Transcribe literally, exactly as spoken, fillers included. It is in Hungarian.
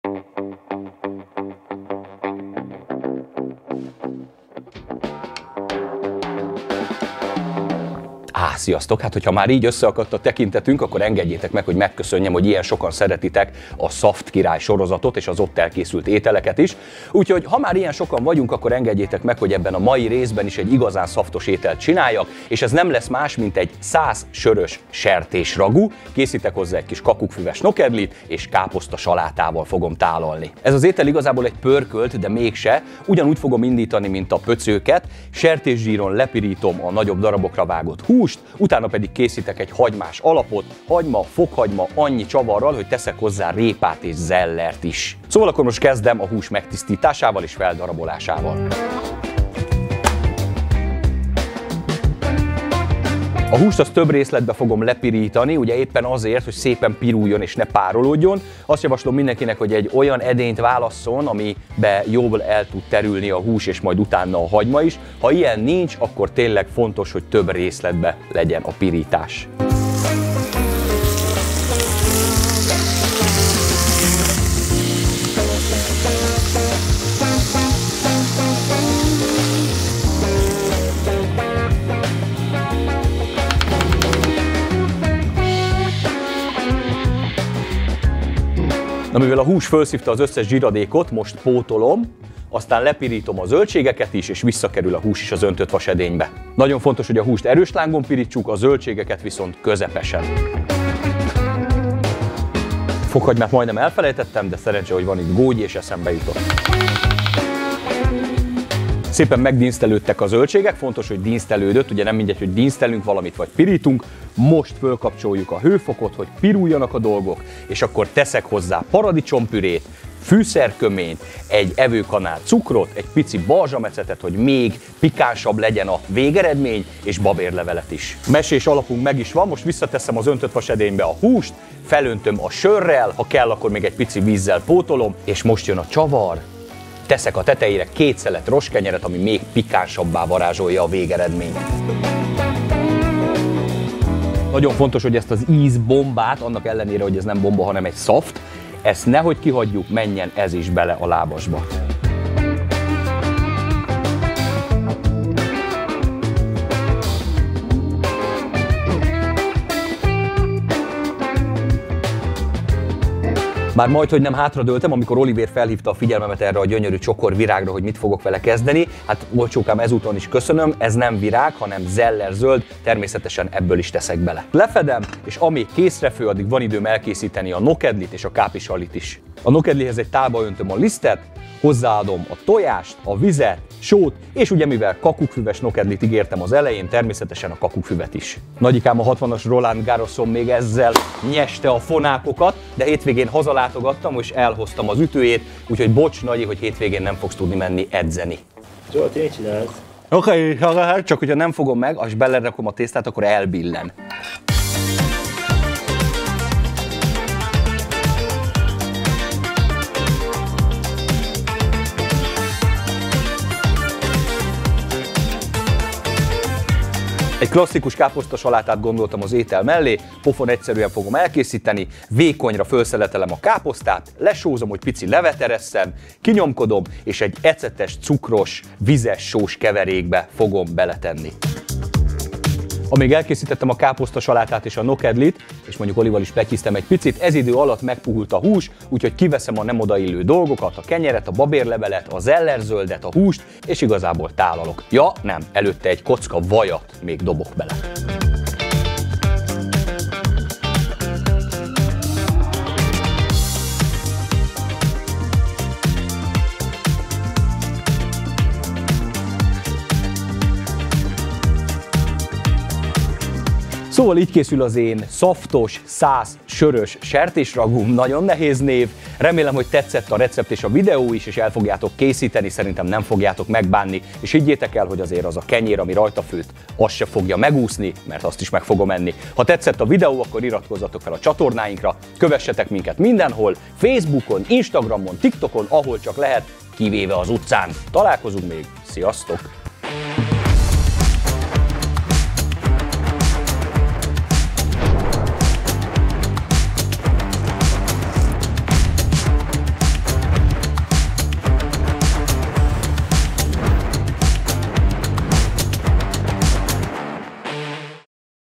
Á, sziasztok! Hát, hogyha már így összeakadt a tekintetünk, akkor engedjétek meg, hogy megköszönjem, hogy ilyen sokan szeretitek a Szaft Király sorozatot és az ott elkészült ételeket is. Úgyhogy, ha már ilyen sokan vagyunk, akkor engedjétek meg, hogy ebben a mai részben is egy igazán szaftos ételt csináljak, és ez nem lesz más, mint egy száz sörös sertésragú. Készítek hozzá egy kis kakukkfüves nokedlit, és káposzta salátával fogom tálalni. Ez az étel igazából egy pörkölt, de mégse. Ugyanúgy fogom indítani, mint a pöcőket. Sertészsíron lepirítom a nagyobb darabokra vágott húst, utána pedig készítek egy hagymás alapot, hagyma, fokhagyma, annyi csavarral, hogy teszek hozzá répát és zellert is. Szóval akkor most kezdem a hús megtisztításával és feldarabolásával. A húst azt több részletbe fogom lepirítani, ugye éppen azért, hogy szépen piruljon és ne párolódjon. Azt javaslom mindenkinek, hogy egy olyan edényt válasszon, amibe jól el tud terülni a hús és majd utána a hagyma is. Ha ilyen nincs, akkor tényleg fontos, hogy több részletbe legyen a pirítás. Na, mivel a hús felszívta az összes zsiradékot, most pótolom, aztán lepirítom a zöldségeket is, és visszakerül a hús is az öntött vasedénybe. Nagyon fontos, hogy a húst erős lángon pirítsuk, a zöldségeket viszont közepesen. Fokhagymát majdnem elfelejtettem, de szerencsé, hogy van itt gógyi, és eszembe jutott. Szépen megdínsztelődtek a zöldségek, fontos, hogy dínsztelődött, ugye nem mindegy, hogy dínsztelünk valamit vagy pirítunk. Most fölkapcsoljuk a hőfokot, hogy piruljanak a dolgok, és akkor teszek hozzá paradicsompürét, fűszerköményt, egy evőkanál cukrot, egy pici balzsamecetet, hogy még pikánsabb legyen a végeredmény, és babérlevelet is. Mesés alapunk meg is van, most visszateszem az öntött vasedénybe a húst, felöntöm a sörrel, ha kell, akkor még egy pici vízzel pótolom, és most jön a csavar. Teszek a tetejére két szelet rostkenyeret, ami még pikánsabbá varázsolja a végeredményt. Nagyon fontos, hogy ezt az ízbombát, annak ellenére, hogy ez nem bomba, hanem egy szaft, ezt nehogy kihagyjuk, menjen ez is bele a lábasba. Már majdhogy nem hátradőltem, amikor Olivér felhívta a figyelmemet erre a gyönyörű csokorvirágra, hogy mit fogok vele kezdeni. Hát olcsókám, ezúton is köszönöm, ez nem virág, hanem zeller zöld, természetesen ebből is teszek bele. Lefedem, és amíg készrefő, addig van időm elkészíteni a nokedlit és a kápisallit is. A nokedlihez egy tálba öntöm a lisztet, hozzáadom a tojást, a vizet, sót, és ugye mivel kakukkfüves nokedlit ígértem az elején, természetesen a kakukkfüvet is. Nagyikám a hatvanas Roland Garroson még ezzel nyeste a fonákokat, de hétvégén hazalátogattam, és elhoztam az ütőjét, úgyhogy bocs, Nagyi, hogy hétvégén nem fogsz tudni menni edzeni. Zsolti, mit csinálsz? Oké, okay, csak hogyha nem fogom meg, és belerakom a tésztát, akkor elbillen. Egy klasszikus káposztasalátát gondoltam az étel mellé, pofon egyszerűen fogom elkészíteni, vékonyra felszeletelem a káposztát, lesózom, hogy pici levet eresszen, kinyomkodom, és egy ecetes, cukros, vizes sós keverékbe fogom beletenni. Amíg elkészítettem a káposztasalátát és a nokedlit, és mondjuk Olival is petyiztem egy picit, ez idő alatt megpuhult a hús, úgyhogy kiveszem a nem odaillő dolgokat, a kenyeret, a babérlevelet, a zellerzöldet, a húst, és igazából tálalok. Ja, nem, előtte egy kocka vajat még dobok bele. Szóval így készül az én szaftos, száz sörös sertésragúm, nagyon nehéz név. Remélem, hogy tetszett a recept és a videó is, és el fogjátok készíteni, szerintem nem fogjátok megbánni. És higgyétek el, hogy azért az a kenyér, ami rajta főtt, azt se fogja megúszni, mert azt is meg fogom enni. Ha tetszett a videó, akkor iratkozzatok fel a csatornáinkra, kövessetek minket mindenhol, Facebookon, Instagramon, TikTokon, ahol csak lehet, kivéve az utcán. Találkozunk még, sziasztok!